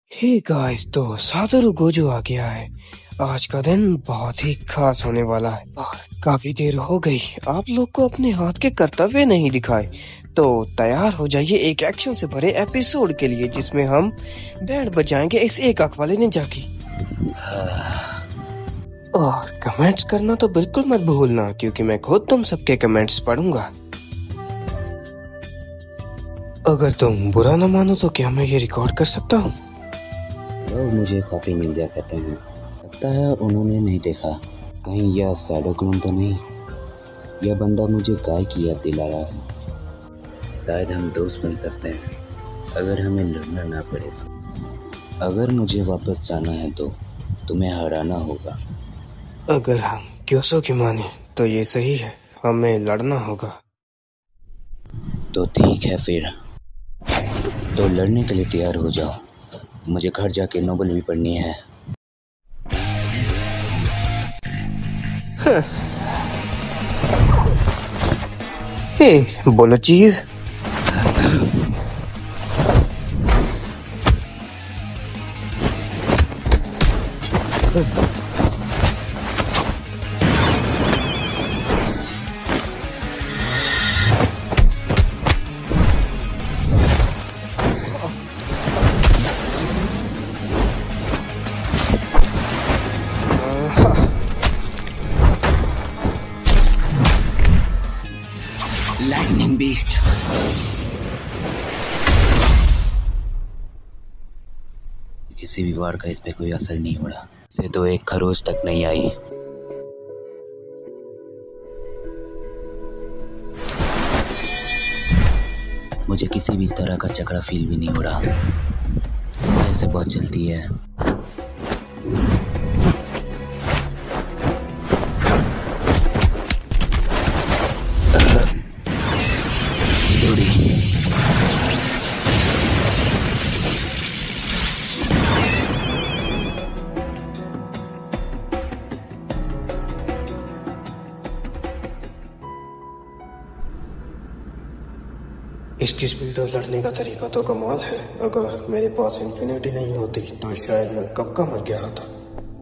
Hey guys, तो सातोरु Gojo आ गया है। आज का दिन बहुत ही खास होने वाला है और काफी देर हो गई आप लोग को अपने हाथ के कर्तव्य नहीं दिखाए। तो तैयार हो जाइए एक एक्शन से भरे एपिसोड के लिए जिसमें हम बैंड बजाएंगे इस एक आंख वाले निंजा की। और कमेंट्स करना तो बिल्कुल मत भूलना क्योंकि मैं खुद तुम सबके कमेंट्स पढ़ूंगा। अगर तुम बुरा न मानो तो क्या मैं ये रिकॉर्ड कर सकता हूँ? लोग मुझे कॉपी निंजा कहते हैं। लगता है उन्होंने नहीं देखा। कहीं यह शैडो क्लोन तो नहीं? यह बंदा मुझे गाय की याद दिला रहा है। शायद हम दोस्त बन सकते हैं अगर हमें लड़ना ना पड़े तो। अगर मुझे वापस जाना है तो तुम्हें हराना होगा। अगर हम क्योसो की माने तो ये सही है, हमें लड़ना होगा। तो ठीक है फिर, तो लड़ने के लिए तैयार हो जाओ। मुझे घर जाके नोवेल भी पढ़नी है। हे बोलो चीज। Lightning beast. किसी भी वार का इस पे कोई असर नहीं हो रहा। इसे तो एक खरोच तक नहीं आई। मुझे किसी भी तरह का चकरा फील भी नहीं हो रहा। ऐसे बहुत चलती है। इसकी स्पीड और लड़ने का तरीका तो कमाल है। अगर मेरे पास इन्फिनिटी नहीं होती तो शायद मैं कब का मर गया होता।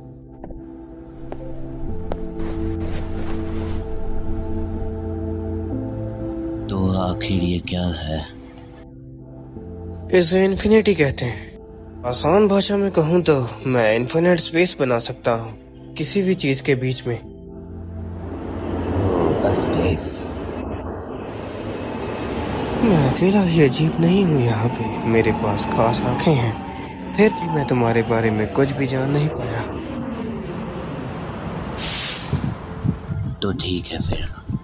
तो आखिर ये क्या है? इसे इन्फिनिटी कहते हैं। आसान भाषा में कहूँ तो मैं इन्फिनिट स्पेस बना सकता हूँ किसी भी चीज के बीच में। स्पेस। मैं अकेला ही अजीब नहीं हूँ यहाँ पे। मेरे पास खास आंखें हैं, फिर भी मैं तुम्हारे बारे में कुछ भी जान नहीं पाया। तो ठीक है फिर।